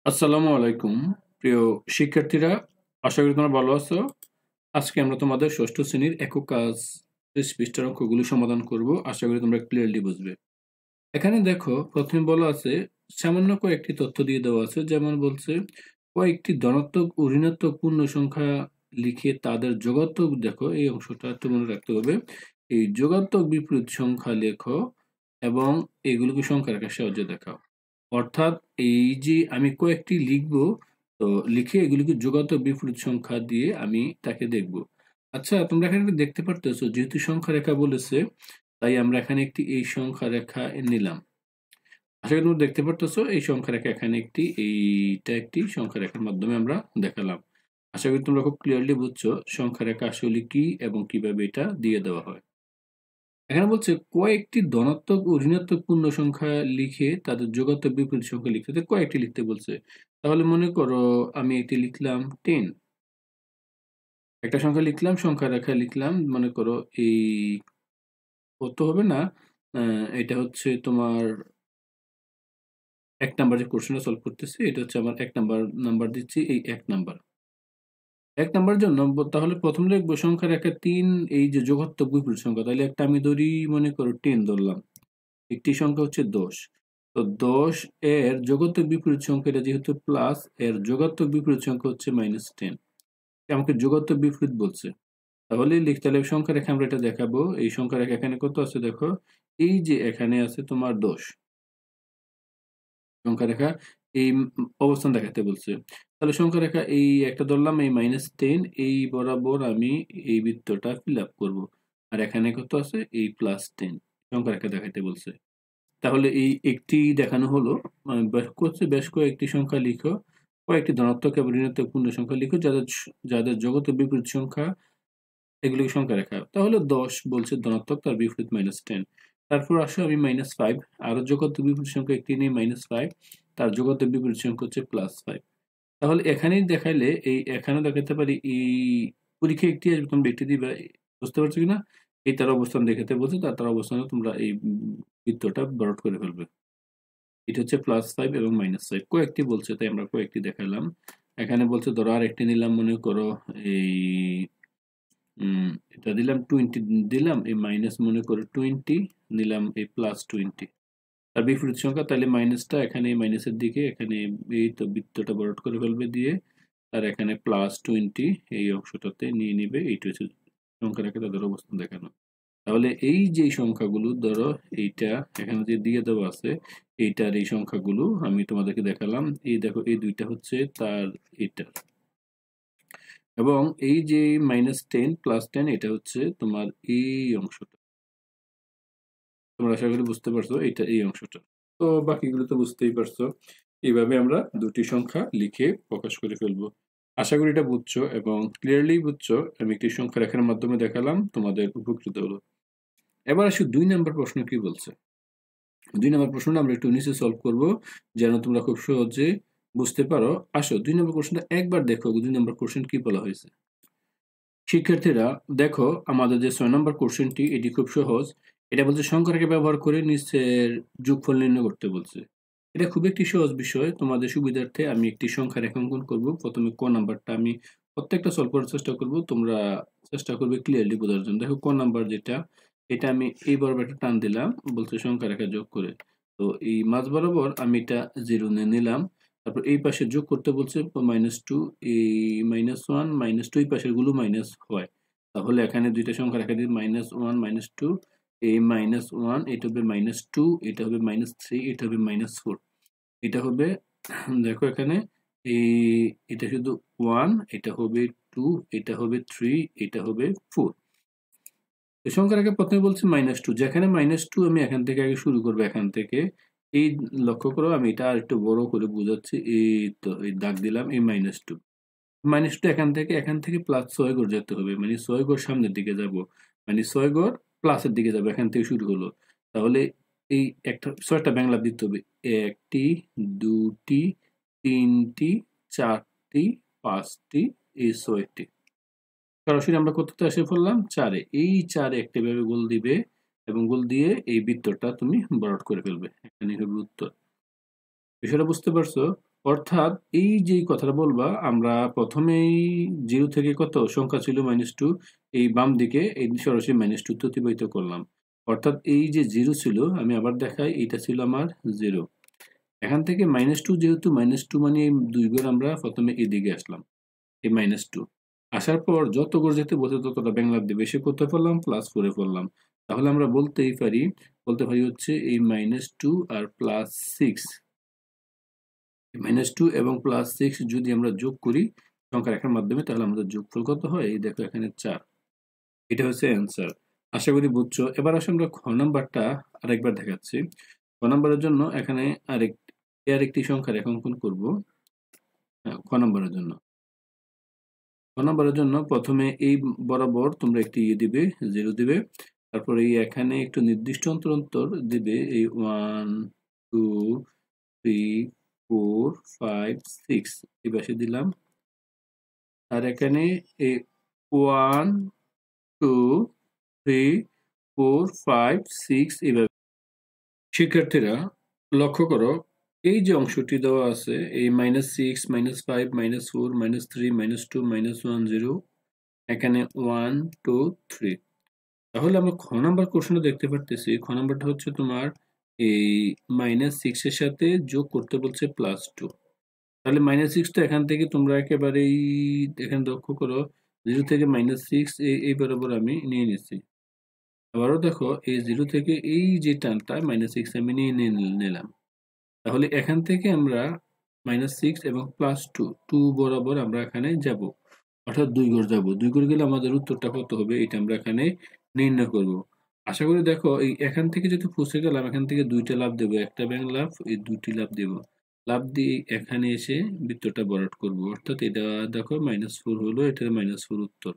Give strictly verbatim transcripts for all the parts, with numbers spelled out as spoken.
আসসালামু আলাইকুম প্রিয় শিক্ষার্থীরা, আশা করি তোমরা ভালো আছো। আজকে আমরা তোমাদের ষষ্ঠ শ্রেণীর একক কাজ ত্রিশ পৃষ্ঠার অঙ্কগুলো সমাধান করব। আশা করি তোমরা ক্লিয়ারলি বুঝবে। এখানে দেখো, প্রথমে বলা আছে সামান্য কয়েকটি তথ্য দিয়ে দেওয়া আছে। যেমন বলছে কয়েকটি ধনাত্মক ও ঋণাত্মক পূর্ণ সংখ্যা লিখে তাদের যোগাত্মক, দেখো এই অংশটা একটু মনে রাখতে হবে। এই যোগাত্মক বিপরীত সংখ্যা লেখো এবং এগুলোকে সংখ্যা রেখার সাহায্যে দেখাও। অর্থাৎ এই যে আমি কয়েকটি লিখব, তো লিখে এগুলিকে যোগাত্মক বিপরীত সংখ্যা দিয়ে আমি তাকে দেখব। আচ্ছা, তোমরা এখানে একটা দেখতে পারতেছো, যেহেতু সংখ্যা রেখা বলেছে তাই আমরা এখানে একটি এই সংখ্যা রেখা নিলাম। আশা করি তোমরা দেখতে পারতেছো এই সংখ্যা রেখা এখানে একটি, এইটা একটি সংখ্যা রেখার মাধ্যমে আমরা দেখালাম। আশা করি তোমরা খুব ক্লিয়ারলি বুঝছো সংখ্যা রেখা আসলে কি এবং কিভাবে এটা দিয়ে দেওয়া হয়। এখানে বলছে কয়েকটি ধনাত্মক ও ঋণাত্মক পূর্ণ সংখ্যা লিখে তাদের যোগাত্মক বিপরীত সংখ্যা লিখতে, তো কয়েকটি লিখতে বলছে। তাহলে মনে করো আমি একটি লিখলাম টেন, একটা সংখ্যা লিখলাম, সংখ্যা রেখা লিখলাম, মনে করো এই কত হবে না, আহ, এটা হচ্ছে তোমার এক নাম্বার যে কোশ্চেনটা সলভ করতেছি, এটা হচ্ছে আমার এক নাম্বার নাম্বার দিচ্ছি, এই এক নাম্বার এক নাম্বারের জন্য ব- তাহলে প্রথম লিখবো সংখ্যা রেখা তিন, এই যে যোগাত্মক বিপরীত সংখ্যা, তাহলে একটা আমি ধরি, মনে করো টেন ধরলাম, একটি সংখ্যা হচ্ছে দশ। তো দশ এর যোগাত্মক বিপরীত সংখ্যাটা যেহেতু প্লাস, এর যোগাত্মক বিপরীত সংখ্যা হচ্ছে মাইনাস টেন। আমাকে যোগাত্মক বিপরীত বলছে, তাহলে লিখতে হলে সংখ্যা রেখা আমরা এটা দেখাবো। এই সংখ্যা রেখা এখানে কত আছে দেখো, এই যে এখানে আছে তোমার দশ, সংখ্যা রেখা এই উম অবস্থান দেখাতে বলছে। তাহলে সংখ্যা রেখা এই একটা ধরলাম, এই মাইনাস টেন, এই বরাবর আমি এই বৃত্তটা ফিল আপ করবো। আর এখানে কত আছে, এই প্লাস টেন, সংখ্যা রেখা দেখাতে বলছে। তাহলে এই একটি দেখানো হলো, মানে বেশ করছে বেশ কয়েকটি সংখ্যা লিখো, কয়েকটি ধনাত্মক এবং ঋণাত্মক পূর্ণ সংখ্যা লিখো যাদের যাদের জগতের বিপরীত সংখ্যা, এগুলিকে সংখ্যা রেখা। তাহলে দশ বলছে ধনাত্মক, তার বিপরীত মাইনাস টেন। তারপর আসো আমি মাইনাস ফাইভ, আরো জগতের বিপরীত সংখ্যা একটি নিয়ে মাইনাস ফাইভ, তার জগতের বিপরীত সংখ্যা হচ্ছে প্লাস ফাইভ। তাহলে এখানেই দেখাইলে এই এখানে দেখাতে পারি, এই পরীক্ষা একটি আসবে, তোমরা একটি দিবা। বুঝতে পারছো কিনা, এই তার অবস্থান দেখাতে বলছে, তার তার অবস্থানে তোমরা এই উম, বৃত্তটা বর্ড করে ফেলবে। এটা হচ্ছে প্লাস ফাইভ এবং মাইনাস ফাইভ, কয়েকটি বলছে তাই আমরা কয়েকটি দেখালাম। এখানে বলছে ধরো আর একটি নিলাম, মনে করো এই উম, এটা দিলাম টোয়েন্টি, দিলাম এই মাইনাস, মনে করো টোয়েন্টি নিলাম, এই প্লাস টোয়েন্টি, তার বিপরীত সংখ্যা, তাহলে মাইনাসটা এখানে মাইনাসের দিকে, এখানে এই তো বৃত্তটা বর্ড করে ফেলবে দিয়ে, আর এখানে প্লাস টোয়েন্টি এই অংশটাতে নিয়ে নিবে। এইটা হচ্ছে সংখ্যা রেখে তাদের অবস্থান দেখানো। তাহলে এই যে সংখ্যাগুলো ধরো, এইটা এখানে যে দিয়ে দেওয়া আছে, এইটার এই সংখ্যাগুলো আমি তোমাদেরকে দেখালাম। এই দেখো, এই দুইটা হচ্ছে তার এটা, এবং এই যে মাইনাস টেন প্লাস টেন, এটা হচ্ছে তোমার এই অংশটা। তোমরা আশা করি বুঝতে পারছো এটা এই অংশটা। তো বাকিগুলো তো বুঝতেই পারছো। এইভাবে আমরা দুটি সংখ্যা লিখে প্রকাশ করে ফেলবো। আশা করি এটা বুঝছো এবং ক্লিয়ারলি বুঝছো। আমি একটি সংখ্যা রেখার মাধ্যমে দেখালাম, তোমাদের উপকৃত হলো। এবার আসি দুই নম্বর প্রশ্ন কি বলছে। দুই নম্বর প্রশ্নটা আমরা একটু নিচে সলভ করব, যেন তোমরা খুব সহজে বুঝতে পারো। আসো দুই নম্বর কোশ্চেনটা একবার দেখো, দুই নম্বর কোশ্চেন কি বলা হয়েছে। শিক্ষার্থীরা দেখো, আমাদের যে ছয় নম্বর কোশ্চেনটি, এটি খুব সহজ। এটা বলছে সংখ্যাকে ব্যবহার করে নিচের যোগফল নির্ণয় করতে বলছে। এটা খুব একটি সহজ বিষয়, তোমাদের সুবিধার্থে আমি একটি সংখ্যা রেখাঙ্কন করব। প্রথমে ক নাম্বারটা আমি প্রত্যেকটা সলভ করার চেষ্টা করব, তোমরা চেষ্টা করবে ক্লিয়ারলি বোঝার জন্য। দেখো ক নাম্বার যেটা, এটা আমি এই বরাবর একটা টান দিলাম, বলছে সংখ্যা রেখা যোগ করে। তো এই মাঝ বরাবর আমি এটা জিরো নিয়ে নিলাম। তারপর এই পাশে যোগ করতে বলছে মাইনাস টু, এই মাইনাস ওয়ান মাইনাস টু, এই পাশের গুলো মাইনাস হয়। তাহলে এখানে দুইটা সংখ্যা রেখা দিই, মাইনাস ওয়ান মাইনাস টু, এই মাইনাস ওয়ান, এটা হবে মাইনাস টু, এটা হবে মাইনাস থ্রি, এটা হবে মাইনাস ফোর, এটা হবে দেখো এখানে এই, এটা শুধু ওয়ান, এটা হবে টু, এটা হবে থ্রি, এটা হবে ফোর। এই সংখ্যা রেখা প্রথমে বলছে মাইনাস টু, যেখানে মাইনাস টু আমি এখান থেকে আগে শুরু করবো, এখান থেকে এই লক্ষ্য করো, আমি এটা আর একটু বড় করে বোঝাচ্ছি। এই তো এই দাগ দিলাম, এই মাইনাস টু, মাইনাস টু এখান থেকে এখান থেকে প্লাস ছয় ঘর যেতে হবে, মানে ছয় ঘর সামনের দিকে যাব, মানে ছয় ঘর প্লাসের দিকে যাবো, এখান থেকে শুরু হলো। তাহলে এই একটা ছয়টা বাংলা দিতে হবে, একটি, দুটি, তিনটি, চারটি, পাঁচটি, এই ছয়টি। সরাসরি আমরা কততে এসে পড়লাম, চারে। এই চারে একটা ভাবে গোল দিবে এবং গোল দিয়ে এই বৃত্তটা তুমি বর্ড করে ফেলবে, এখানে হবে উত্তর। বিষয়টা বুঝতে পারছো? অর্থাৎ এই যে কথাটা বলবা আমরা প্রথমেই জিরো থেকে কত সংখ্যা ছিল মাইনাস টু, এই বাম দিকে এই সরাসরি মাইনাস টু অতিবাহিত করলাম। অর্থাৎ এই যে জিরো ছিল, আমি আবার দেখাই, এটা ছিল আমার জিরো। এখান থেকে মাইনাস টু, যেহেতু মাইনাস টু মানে দুই ঘর, আমরা প্রথমে এদিকে আসলাম, এই মাইনাস টু আসার পর যত ঘর যেতে বলতে ততটা ব্যাংক লাভ দিয়ে বেশি করতে পারলাম, প্লাস করে ফেললাম। তাহলে আমরা বলতেই পারি বলতে পারি হচ্ছে এই মাইনাস টু আর প্লাস সিক্স, মাইনাস টু এবং প্লাস সিক্স যদি আমরা যোগ করি সংখ্যা রেখার মাধ্যমে, তাহলে আমাদের যোগফল কত হয়? এই দেখো এখানে চার। এটা হচ্ছে অ্যান্সার। আশা করি বুঝছো। এবার আসলে আমরা খ নাম্বারটা আরেকবার দেখাচ্ছি। খ নাম্বারের জন্য এখানে আরেক আরেকটি সংখ্যা রেখাঙ্কন করব। হ্যাঁ, খ নাম্বারের জন্য খ নাম্বারের জন্য প্রথমে এই বরাবর তোমরা একটি ইয়ে দিবে, জিরো দিবে। তারপরে এই এখানে একটু নির্দিষ্ট অন্তর অন্তর দিবে, এই one, two, three, four, five, six এই পাশে দিলাম। আর এখানে এই one, two, three, four, five, six এইভাবে। শিক্ষার্থীরা লক্ষ্য করো, এই যে অংশটি দেওয়া আছে, এই minus six, minus five, minus four, minus three, minus two, minus one, zero, এখানে ওয়ান, টু, থ্রি। তাহলে আমরা খ নাম্বার কোশ্চেনটা দেখতে পারতেছি। খ নাম্বারটা হচ্ছে তোমার এই মাইনাস সিক্স এর সাথে যোগ করতে বলছে প্লাস টু। তাহলে মাইনাস সিক্সটা এখান থেকে তোমরা একেবারেই এখানে লক্ষ্য করো, জিরো থেকে মাইনাস সিক্স এই বরাবর আমি নিয়ে নিচ্ছি। আবারও দেখো, এই জিরো থেকে এই যে টানটা মাইনাস সিক্স আমি নিয়ে নিলাম। তাহলে এখান থেকে আমরা মাইনাস সিক্স এবং প্লাস টু টু বরাবর আমরা এখানে যাব, অর্থাৎ দুই ঘর যাব। দুই ঘর গেলে আমাদের উত্তরটা কত হবে, এটা আমরা এখানে নির্ণয় করব। আশা করি দেখো, এই এখান থেকে যেহেতু ফুসে গেলাম, এখান থেকে দুইটা লাভ দেবো, একটা ব্যাংক লাভ, এই দুটি লাভ দেব। লাভ দিয়ে এখানে এসে বৃত্তটা ভরাট করব, অর্থাৎ এটা দেখো মাইনাস ফোর হলো, এটা মাইনাস ফোর উত্তর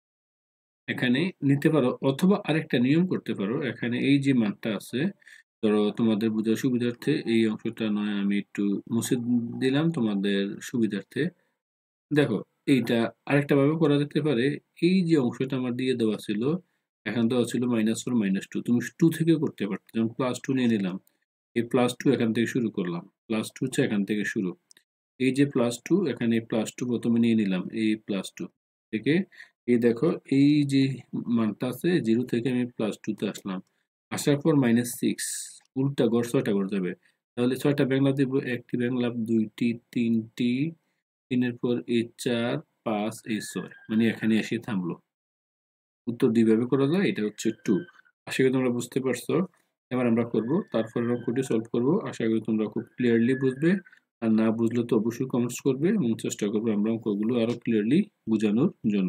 এখানে নিতে পারো। অথবা আরেকটা নিয়ম করতে পারো, এখানে এই যে মানটা আছে, ধরো তোমাদের বোঝার সুবিধার্থে এই অংশটা নয় আমি একটু মুছে দিলাম তোমাদের সুবিধার্থে। দেখো, এইটা আরেকটা ভাবে করা যেতে পারে। এই যে অংশটা আমার দিয়ে দেওয়া ছিল, এখানে দেওয়া ছিল মাইনাস ফোর, মাইনাস টু, তুমি টু থেকে করতে পারতো, যেমন প্লাস টু নিয়ে নিলাম, এই প্লাস টু এখান থেকে শুরু করলাম, প্লাস টু হচ্ছে এখান থেকে শুরু, এই যে প্লাস টু, এখানে প্লাস টু প্রথমে নিয়ে নিলাম, এই প্লাস টু থেকে এই দেখো এই যে মানটা আছে জিরো থেকে আমি প্লাস টুতে আসলাম, আসার পর মাইনাস সিক্স, উল্টা ঘর ছয়টা ঘর যাবে। তাহলে ছয়টা ব্যাংক লাভ দিব, একটি ব্যাংক লাভ, দুইটি, তিনটি, তিনের পর এই চার, পাঁচ, এই ছয়, মানে এখানে এসে থামলো। উত্তর দুইভাবে করা যায়, এটা হচ্ছে টু। আশা করি তোমরা বুঝতে পারছো। এবার আমরা করব, তারপর অঙ্কটি সলভ করব। আশা করি তোমরা খুব ক্লিয়ারলি বুঝবে। আর না বুঝলে তো অবশ্যই কমেন্টস করবে, এবং চেষ্টা করবো আমরা অঙ্কগুলো আরো ক্লিয়ারলি বোঝানোর জন্য।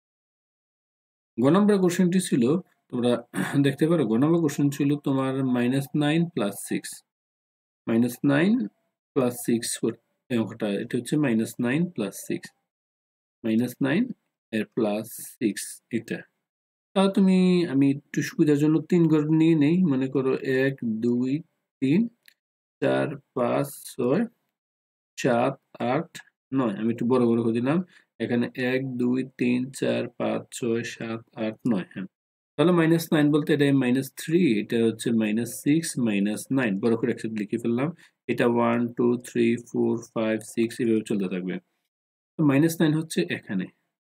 গ নম্বর কোশ্চেনটি ছিল, তোমরা দেখতে পারো, গ নম্বর কোশ্চেন ছিল তোমার minus nine plus six, minus nine plus six অঙ্কটা, এটা হচ্ছে minus nine plus six, minus nine এর প্লাস সিক্স এটা। তাও তুমি, আমি একটু সুবিধার জন্য তিন ঘর নিয়ে নেই, মনে করো এক, দুই, তিন, চার, পাঁচ, ছয়, সাত, আট, নয়, আমি একটু বড় বড় করে দিলাম। এখানে এক, দুই, তিন, চার, পাঁচ, ছয়, সাত, আট, নয়। হ্যাঁ, তাহলে মাইনাস নাইন বলতে এটা মাইনাস থ্রি, এটা হচ্ছে মাইনাস সিক্স, মাইনাস নাইন, বড় করে একসাথে লিখে ফেললাম। এটা one, two, three, four, five, six এভাবে চলতে থাকবে। মাইনাস নাইন হচ্ছে এখানে,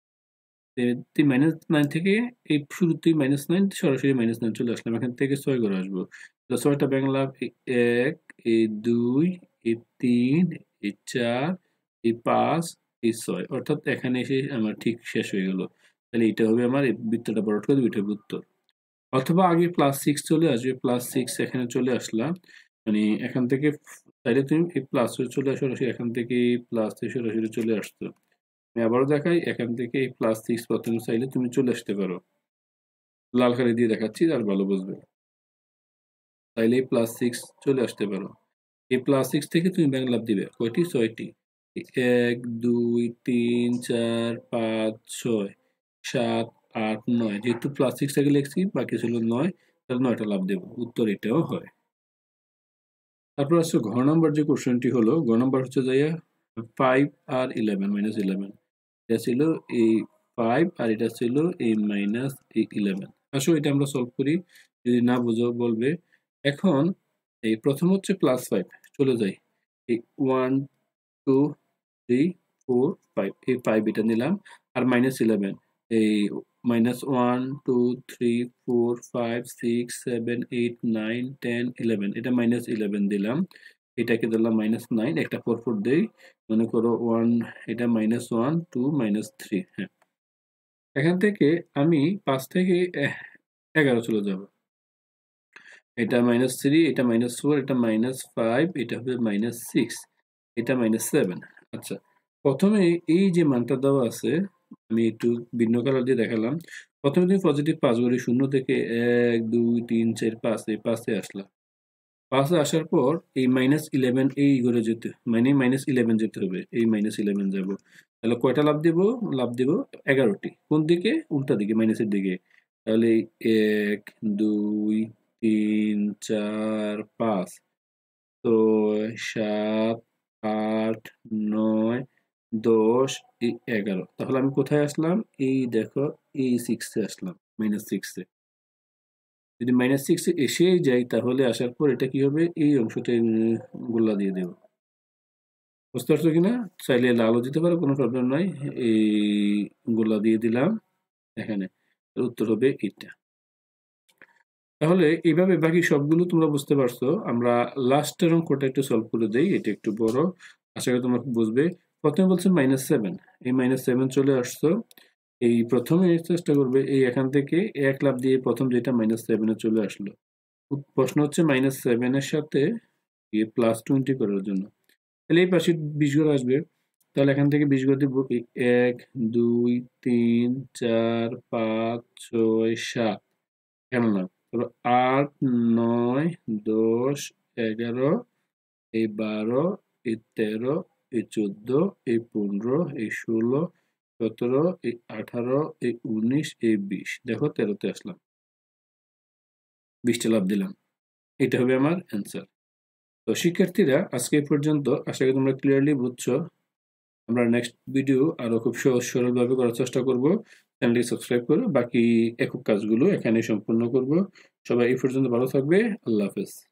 মাইনাস নাইন থেকে এই শুরুতেই মাইনাস নাইন, সরাসরি মাইনাস নাইন চলে আসলাম, এখান থেকে ছয় করে আসবো। ছয়টা ব্যাংক লাভ, এক, এই দুই, এই তিন, এই চার, এই পাঁচ, এই ছয়, অর্থাৎ এখানে এসে আমার ঠিক শেষ হয়ে গেল। তাহলে এটা হবে আমার এই বৃত্তটা বড় করে দুইটা বৃত্ত। অথবা আগে প্লাস সিক্স চলে আসবে, প্লাস সিক্স এখানে চলে আসলাম, মানে এখান থেকে চাইলে তুমি এই প্লাস চলে আসো, সরাসরি এখান থেকে প্লাস সরাসরি চলে আসতো। আমি আবারও দেখাই, এখান থেকে এই প্লাস সিক্স প্রথমে চাইলে তুমি চলে আসতে পারো, লাল কালি দিয়ে দেখাচ্ছি আর ভালো বুঝবে। তাইলে এই প্লাস সিক্স চলে আসতে পারো, এই প্লাস সিক্স থেকে তুমি ব্যাংক লাভ দিবে কয়টি, ছয়টি, এক, দুই, তিন, চার, পাঁচ, ছয়, সাত, আট, নয়, যেহেতু প্লাস সিক্স থেকে লিখছি বাকি ছিল নয়, তাহলে নয়টা লাভ দেবো, উত্তর এটাও হয়। তারপর আসছে ঘ নম্বর যে কোশ্চেনটি হলো, ঘ নম্বর হচ্ছে যাইয়া ফাইভ আর ইলেভেন, মাইনাস ইলেভেন, এটা ছিল এই ফাইভ আর এটা ছিল এই মাইনাস এই ইলেভেন। আসো এটা আমরা সলভ করি, যদি না বুঝো বলবে। এখন এই প্রথম হচ্ছে প্লাস ফাইভ, চলে যাই এই one, two three four five এই ফাইভ এটা নিলাম আর মাইনাস ইলেভেন এই minus one two three four five six seven eight nine ten eleven এটা মাইনাস ইলেভেন দিলাম এটাকে দিলাম মাইনাস নাইন একটা ফোর ফোর দেই মনে করো ওয়ান এটা minus one two minus three হ্যাঁ এখান থেকে আমি পাঁচ থেকে এগারো চলে যাব এটা মাইনাস থ্রি এটা মাইনাস ফোর এটা মাইনাস ফাইভ এটা হবে মাইনাস সিক্স এটা মাইনাস সেভেন আচ্ছা প্রথমে এই যে মানটা দেওয়া আছে আমি একটু ভিন্ন কালার দিয়ে দেখালাম প্রথমে তুমি পজিটিভ পাঁচ ঘড়ি শূন্য থেকে এক দুই তিন চার পাঁচ এই পাঁচে আসলাম পাঁচে আসার পর এই মাইনাস ইলেভেন এই ঘরে যেতে মানে মাইনাস ইলেভেন যেতে হবে এই মাইনাস ইলেভেন যাবো তাহলে কয়টা লাভ দিব লাভ দিব এগারোটি কোন দিকে উল্টা দিকে মাইনাসের দিকে তাহলে এক দুই তিন চার পাঁচ ছয় সাত আট নয় দশ এই এগারো তাহলে আমি কোথায় আসলাম এই দেখো এই সিক্সে আসলাম মাইনাস সিক্সে যদি মাইনাস সিক্সে এসেই যাই তাহলে আসার পর এটা কি হবে এই অংশটা গোল্লা দিয়ে দেব বুঝতে পারছো কিনা চাইলে লালও দিতে পারো কোনো প্রবলেম নাই এই গোল্লা দিয়ে দিলাম এখানে উত্তর হবে এটা তাহলে এইভাবে বাকি সবগুলো তোমরা বুঝতে পারছো আমরা লাস্টের অঙ্কটা একটু সলভ করে দেই এটা একটু বড় আশা করি তোমরা বুঝবে প্রথমে বলছে মাইনাস সেভেন এই মাইনাস সেভেন চলে আসছো এই প্রথমে চেষ্টা করবে এই এখান থেকে এক লাভ দিয়ে প্রথম যেটা মাইনাস সেভেনে চলে আসলো প্রশ্ন হচ্ছে মাইনাস সেভেনের সাথে প্লাস টোয়েন্টি করার জন্য তাহলে এই পাশে বিশ ঘর আসবে তাহলে এখান থেকে বিশ ঘর দিব এক দুই তিন চার পাঁচ ছয় সাত কেন না আট নয় দশ এগারো এই বারো এই তেরো এই চোদ্দ এই পনেরো এই ষোলো সতেরো এই আঠারো এই উনিশ এই বিশ দেখো তেরোতে আসলাম বিশটা লাভ দিলাম এটা হবে আমার অ্যান্সার তো শিক্ষার্থীরা আজকে পর্যন্ত আশা করি তোমরা ক্লিয়ারলি বুঝছো আমরা নেক্সট ভিডিও আরো খুব সহজ সরলভাবে করার চেষ্টা করব চ্যানেলটি সাবস্ক্রাইব করো বাকি একক কাজগুলো এখানে সম্পূর্ণ করব সবাই এই পর্যন্ত ভালো থাকবে আল্লাহ হাফেজ